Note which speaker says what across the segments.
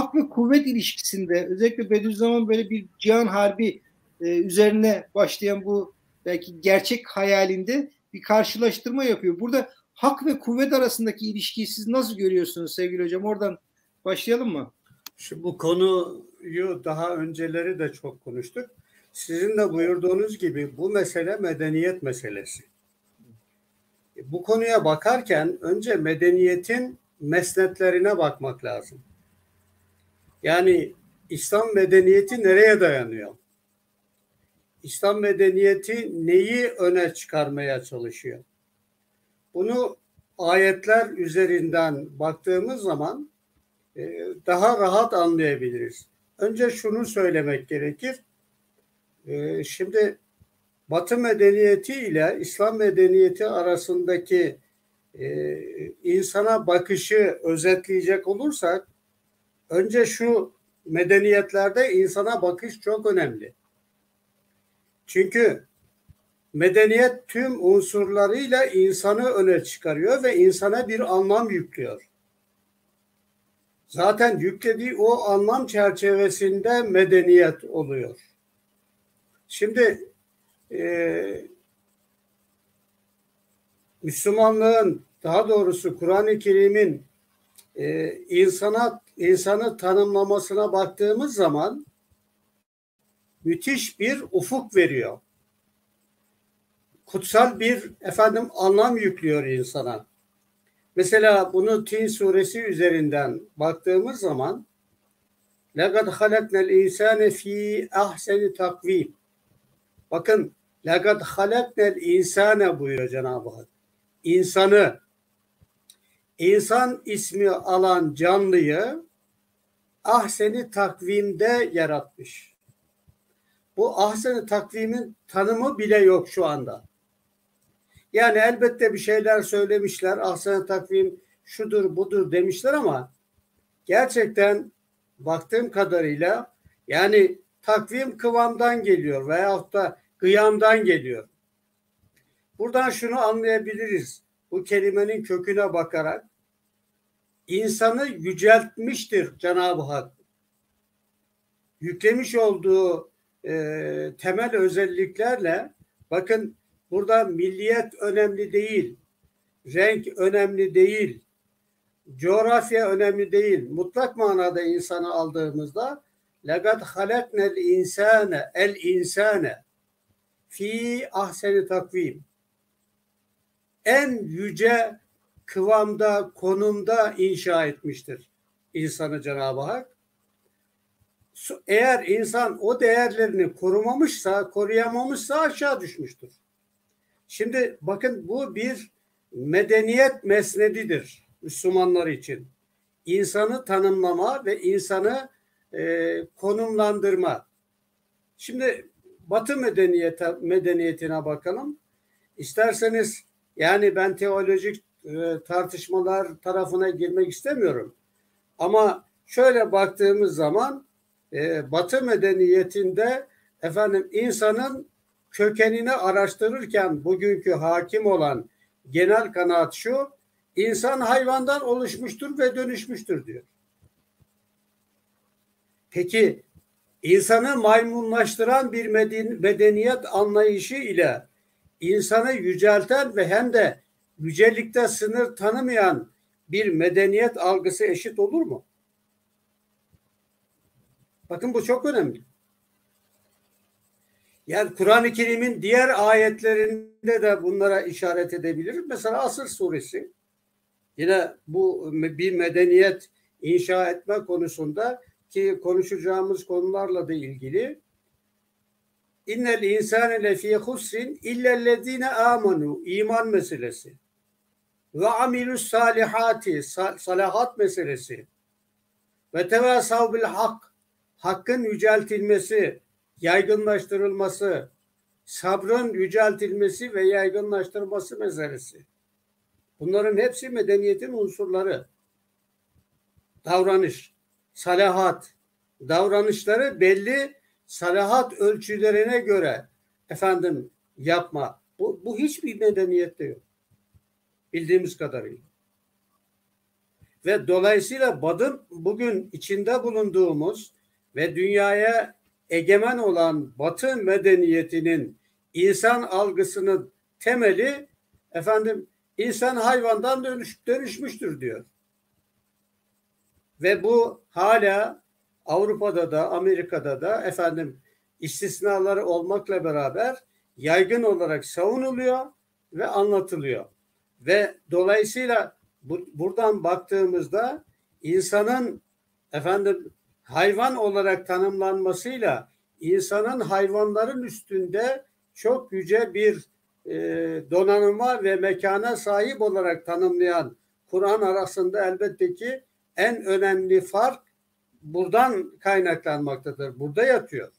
Speaker 1: hak ve kuvvet ilişkisinde özellikle Bediüzzaman böyle bir cihan harbi üzerine başlayan bu belki gerçek hayalinde bir karşılaştırma yapıyor. Burada hak ve kuvvet arasındaki ilişkiyi siz nasıl görüyorsunuz sevgili hocam? Oradan başlayalım mı?
Speaker 2: Şu bu konuyu daha önceleri de çok konuştuk. Sizin de buyurduğunuz gibi bu mesele medeniyet meselesi. Bu konuya bakarken önce medeniyetin mesnetlerine bakmak lazım. Yani İslam medeniyeti nereye dayanıyor? İslam medeniyeti neyi öne çıkarmaya çalışıyor? Bunu ayetler üzerinden baktığımız zaman daha rahat anlayabiliriz. Önce şunu söylemek gerekir. Şimdi Batı medeniyeti ile İslam medeniyeti arasındaki insana bakışı özetleyecek olursak, önce şu medeniyetlerde insana bakış çok önemli. Çünkü medeniyet tüm unsurlarıyla insanı öne çıkarıyor ve insana bir anlam yüklüyor. Zaten yüklediği o anlam çerçevesinde medeniyet oluyor. Şimdi Müslümanlığın, daha doğrusu Kur'an-ı Kerim'in insanı tanımlamasına baktığımız zaman müthiş bir ufuk veriyor. Kutsal bir anlam yüklüyor insana. Mesela bunu Tin suresi üzerinden baktığımız zaman لَقَدْ خَلَقْنَا الْاِنْسَانَ ف۪ي اَحْسَنِ takvim. Bakın لَقَدْ خَلَقْنَا الْاِنْسَانَ buyuruyor Cenab-ı Hak. İnsan ismi alan canlıyı ahseni takvimde yaratmış. Bu ahseni takvimin tanımı bile yok şu anda. Yani elbette bir şeyler söylemişler, ahsen takvim şudur budur demişler ama gerçekten baktığım kadarıyla yani takvim kıvamdan geliyor veyahut da kıyamdan geliyor. Buradan şunu anlayabiliriz. Bu kelimenin köküne bakarak insanı yüceltmiştir Cenab-ı Hak. Yüklemiş olduğu temel özelliklerle, bakın burada milliyet önemli değil, renk önemli değil, coğrafya önemli değil. Mutlak manada insanı aldığımızda لَقَدْ خَلَقْنَا الْاِنْسَانَ fi ahseni takvim. En yüce kıvamda, konumda inşa etmiştir insanı Cenab-ı Hak. Eğer insan o değerlerini koruyamamışsa aşağı düşmüştür. Şimdi bakın bu bir medeniyet mesnedidir Müslümanlar için. İnsanı tanımlama ve insanı konumlandırma. Şimdi Batı medeniyetine bakalım. İsterseniz yani ben teolojik tartışmalar tarafına girmek istemiyorum. Ama şöyle baktığımız zaman Batı medeniyetinde insanın kökenini araştırırken bugünkü hakim olan genel kanaat şu: insan hayvandan oluşmuştur ve dönüşmüştür diyor. Peki insanı maymunlaştıran bir medeniyet anlayışı ile insanı yücelten ve hem de yücelikte sınır tanımayan bir medeniyet algısı eşit olur mu? Bakın bu çok önemli. Yani Kur'an-ı Kerim'in diğer ayetlerinde de bunlara işaret edebiliriz. Mesela Asır suresi yine bu bir medeniyet inşa etme konusunda ki konuşacağımız konularla da ilgili. İnnel insane lefî husrin illellezîne âmenû, iman meselesi ve amilus salihati, salahat meselesi ve tevâsav bil hak, hakkın yüceltilmesi, yaygınlaştırılması, sabrın yüceltilmesi ve yaygınlaştırılması meselesi. Bunların hepsi medeniyetin unsurları. Davranış, salahat, davranışları belli salahat ölçülerine göre yapma. Bu hiçbir medeniyette yok. Bildiğimiz kadarıyla. Ve dolayısıyla bugün içinde bulunduğumuz ve dünyaya egemen olan Batı medeniyetinin insan algısının temeli insan hayvandan dönüşmüştür diyor. Ve bu hala Avrupa'da da Amerika'da da istisnaları olmakla beraber yaygın olarak savunuluyor ve anlatılıyor. Ve dolayısıyla buradan baktığımızda insanın hayvan olarak tanımlanmasıyla insanın hayvanların üstünde çok yüce bir donanıma ve mekana sahip olarak tanımlayan Kur'an arasında elbette ki en önemli fark buradan kaynaklanmaktadır. Burada yatıyor.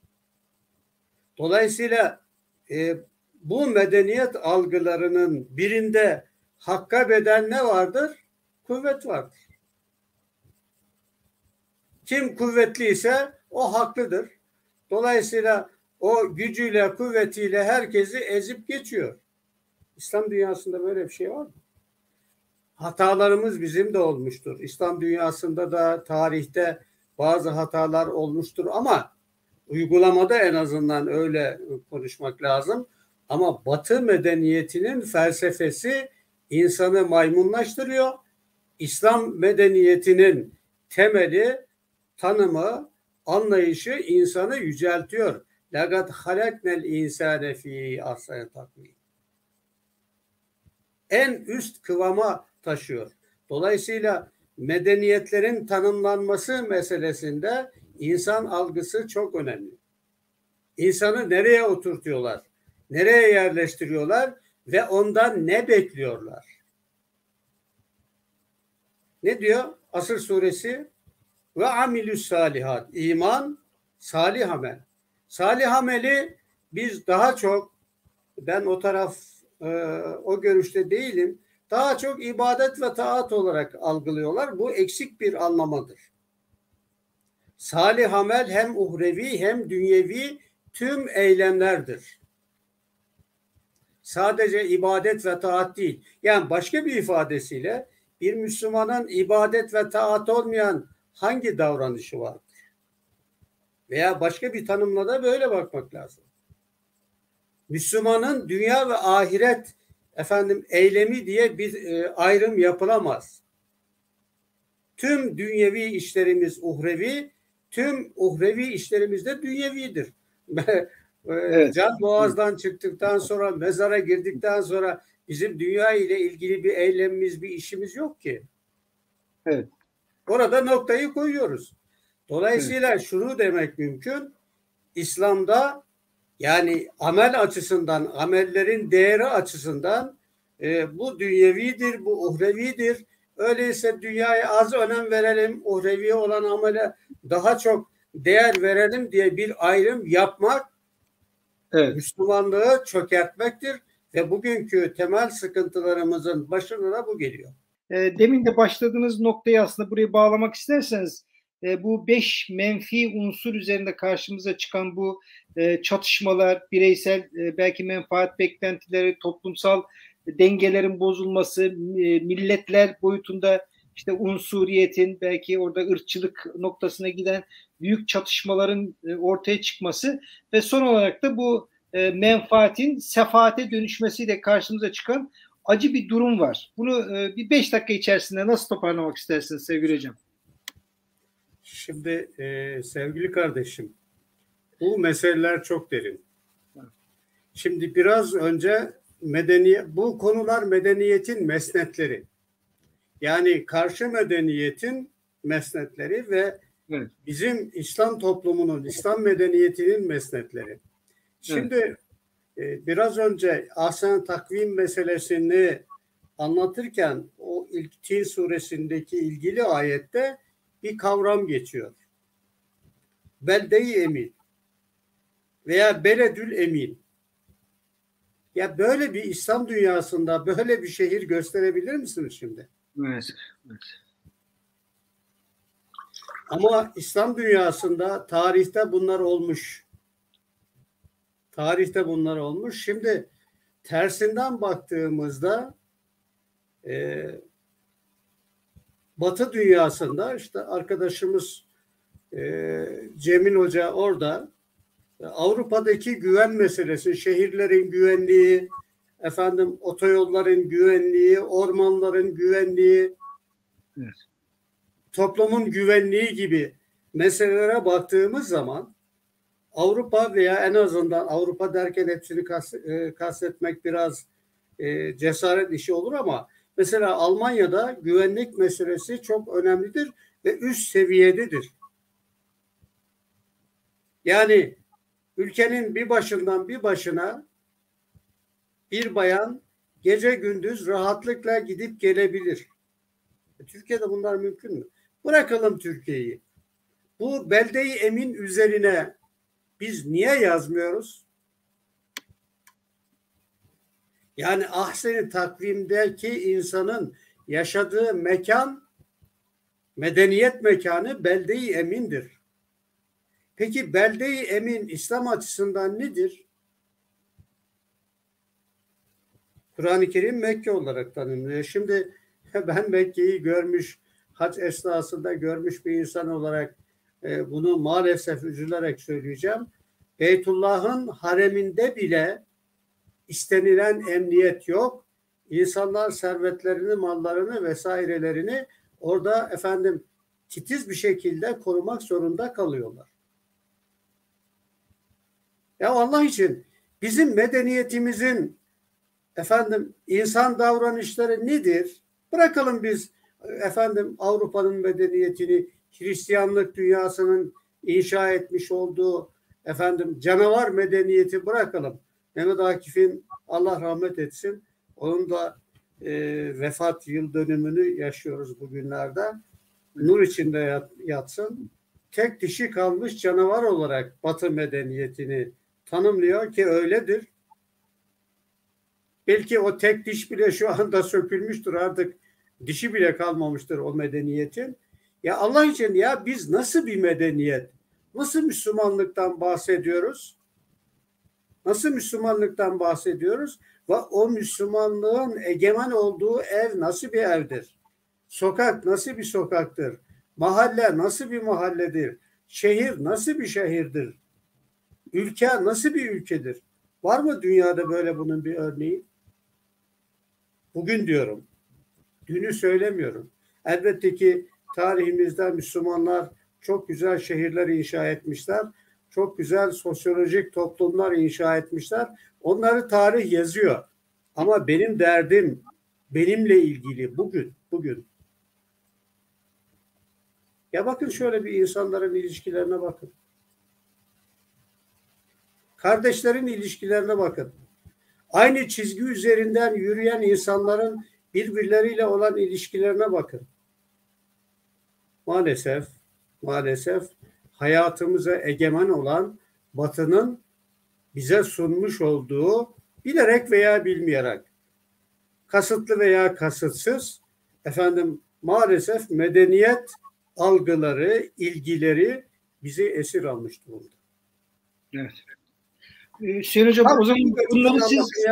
Speaker 2: Dolayısıyla bu medeniyet algılarının birinde hakka bedel ne vardır? Kuvvet vardır. Kim kuvvetliyse o haklıdır. Dolayısıyla o gücüyle, kuvvetiyle herkesi ezip geçiyor. İslam dünyasında böyle bir şey var mı? Hatalarımız bizim de olmuştur. İslam dünyasında da tarihte bazı hatalar olmuştur ama uygulamada en azından öyle konuşmak lazım. Ama Batı medeniyetinin felsefesi insanı maymunlaştırıyor. İslam medeniyetinin temeli, tanımı, anlayışı insanı yüceltiyor. لَقَدْ خَلَقْنَا الْاِنْسَانَ ف۪ي ahsani takvim. En üst kıvama taşıyor. Dolayısıyla medeniyetlerin tanımlanması meselesinde insan algısı çok önemli. İnsanı nereye oturtuyorlar? Nereye yerleştiriyorlar? Ve ondan ne bekliyorlar? Ne diyor? Asr suresi ve amilus salihat. İman, salih amel. Salih ameli biz daha çok, ben o görüşte değilim, daha çok ibadet ve taat olarak algılıyorlar. Bu eksik bir anlamadır. Salih amel hem uhrevi hem dünyevi tüm eylemlerdir. Sadece ibadet ve taat değil. Yani başka bir ifadesiyle bir Müslümanın ibadet ve taat olmayan hangi davranışı vardır? Veya başka bir tanımla da böyle bakmak lazım. Müslümanın dünya ve ahiret eylemi diye bir ayrım yapılamaz. Tüm dünyevi işlerimiz uhrevi, tüm uhrevi işlerimiz de dünyevidir. Evet. Can boğazdan çıktıktan sonra, mezara girdikten sonra bizim dünya ile ilgili bir eylemimiz, bir işimiz yok ki.
Speaker 1: Evet.
Speaker 2: Orada noktayı koyuyoruz. Dolayısıyla şunu demek mümkün. İslam'da yani amel açısından, amellerin değeri açısından bu dünyevidir, bu uhrevidir. Öyleyse dünyaya az önem verelim, uhrevi olan amele daha çok değer verelim diye bir ayrım yapmak Müslümanlığı çökertmektir ve bugünkü temel sıkıntılarımızın başına da bu geliyor.
Speaker 1: Demin de başladığınız noktayı aslında buraya bağlamak isterseniz bu 5 menfi unsur üzerinde karşımıza çıkan bu çatışmalar, bireysel belki menfaat beklentileri, toplumsal dengelerin bozulması, milletler boyutunda işte unsuriyetin, belki orada ırkçılık noktasına giden büyük çatışmaların ortaya çıkması ve son olarak da bu menfaatin sefaate dönüşmesiyle karşımıza çıkan acı bir durum var. Bunu bir 5 dakika içerisinde nasıl toparlamak istersiniz sevgili hocam?
Speaker 2: Şimdi sevgili kardeşim, bu meseleler çok derin. Şimdi biraz önce bu konular medeniyetin mesnetleri. Yani karşı medeniyetin mesnetleri ve bizim İslam toplumunun, İslam medeniyetinin mesnetleri. Şimdi biraz önce ahsen takvim meselesini anlatırken o ilk Tin suresindeki ilgili ayette bir kavram geçiyor. Belde-i emin veya beledül emin. Ya böyle bir İslam dünyasında böyle bir şehir gösterebilir misiniz şimdi?
Speaker 1: Evet.
Speaker 2: Ama İslam dünyasında tarihte bunlar olmuş. Şimdi tersinden baktığımızda Batı dünyasında işte arkadaşımız Cemil Hoca orada Avrupa'daki güven meselesi, şehirlerin güvenliği, efendim otoyolların güvenliği, ormanların güvenliği,
Speaker 1: Evet.
Speaker 2: toplumun güvenliği gibi meselelere baktığımız zaman Avrupa veya en azından Avrupa derken hepsini kastetmek biraz cesaret işi olur ama mesela Almanya'da güvenlik meselesi çok önemlidir ve üst seviyededir. Yani ülkenin bir başından bir başına bir bayan gece gündüz rahatlıkla gidip gelebilir. Türkiye'de bunlar mümkün mü? Bırakalım Türkiye'yi. Bu belde-i emin üzerine biz niye yazmıyoruz? Yani ahsen-i takvimdeki insanın yaşadığı mekan, medeniyet mekanı belde-i emindir. Peki belde-i emin İslam açısından nedir? Kur'an-ı Kerim Mekke olarak tanımlıyor. Şimdi ben Mekke'yi görmüş, hac esnasında görmüş bir insan olarak bunu maalesef üzülerek söyleyeceğim. Beytullah'ın hareminde bile istenilen emniyet yok. İnsanlar servetlerini, mallarını vesairelerini orada efendim titiz bir şekilde korumak zorunda kalıyorlar. Ya Allah için bizim medeniyetimizin efendim insan davranışları nedir? Bırakalım biz efendim Avrupa'nın medeniyetini, Hristiyanlık dünyasının inşa etmiş olduğu efendim canavar medeniyeti bırakalım. Mehmet Akif'in Allah rahmet etsin. Onun da vefat yıl dönümünü yaşıyoruz bugünlerde. Nur içinde yatsın. Tek dişi kalmış canavar olarak Batı medeniyetini tanımlıyor ki öyledir. Belki o tek diş bile şu anda sökülmüştür, artık dişi bile kalmamıştır o medeniyetin. Ya Allah için ya biz nasıl bir medeniyet, nasıl Müslümanlıktan bahsediyoruz? Nasıl Müslümanlıktan bahsediyoruz? Ve o Müslümanlığın egemen olduğu ev nasıl bir evdir? Sokak nasıl bir sokaktır? Mahalle nasıl bir mahalledir? Şehir nasıl bir şehirdir? Ülke nasıl bir ülkedir? Var mı dünyada böyle bunun bir örneği? Bugün diyorum. Dünü söylemiyorum. Elbette ki tarihimizde Müslümanlar çok güzel şehirler inşa etmişler. Çok güzel sosyolojik toplumlar inşa etmişler. Onları tarih yazıyor. Ama benim derdim benimle ilgili bugün. Ya bakın şöyle bir insanların ilişkilerine bakın. Kardeşlerin ilişkilerine bakın. Aynı çizgi üzerinden yürüyen insanların birbirleriyle olan ilişkilerine bakın. Maalesef hayatımıza egemen olan Batı'nın bize sunmuş olduğu bilerek veya bilmeyerek, kasıtlı veya kasıtsız efendim maalesef medeniyet algıları, ilgileri bizi esir almış durumda.
Speaker 1: Evet. Hüseyin Hocam o zaman bunları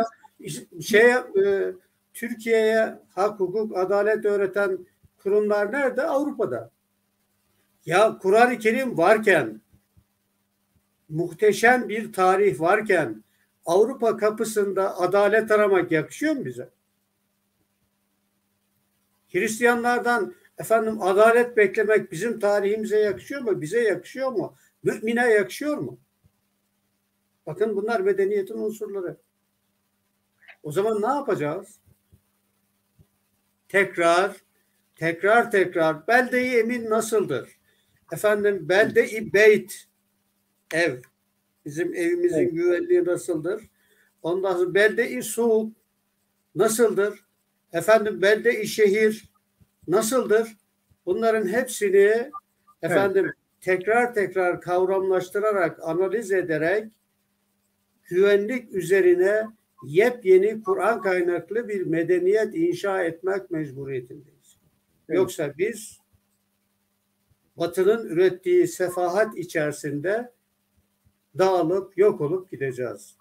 Speaker 2: Türkiye'ye hak, hukuk, adalet öğreten kurumlar nerede? Avrupa'da. Ya Kur'an-ı Kerim varken, muhteşem bir tarih varken Avrupa kapısında adalet aramak yakışıyor mu bize? Hristiyanlardan efendim adalet beklemek bizim tarihimize yakışıyor mu? Bize yakışıyor mu? Mümine yakışıyor mu? Bakın bunlar medeniyetin unsurları. O zaman ne yapacağız? Tekrar belde-i emin nasıldır? Efendim belde-i beyt, ev. Bizim evimizin güvenliği nasıldır? Ondan sonra belde-i suuk nasıldır? Efendim belde-i şehir nasıldır? Bunların hepsini efendim tekrar kavramlaştırarak, analiz ederek güvenlik üzerine yepyeni Kur'an kaynaklı bir medeniyet inşa etmek mecburiyetindeyiz. Evet. Yoksa biz Batı'nın ürettiği sefahat içerisinde dağılıp yok olup gideceğiz.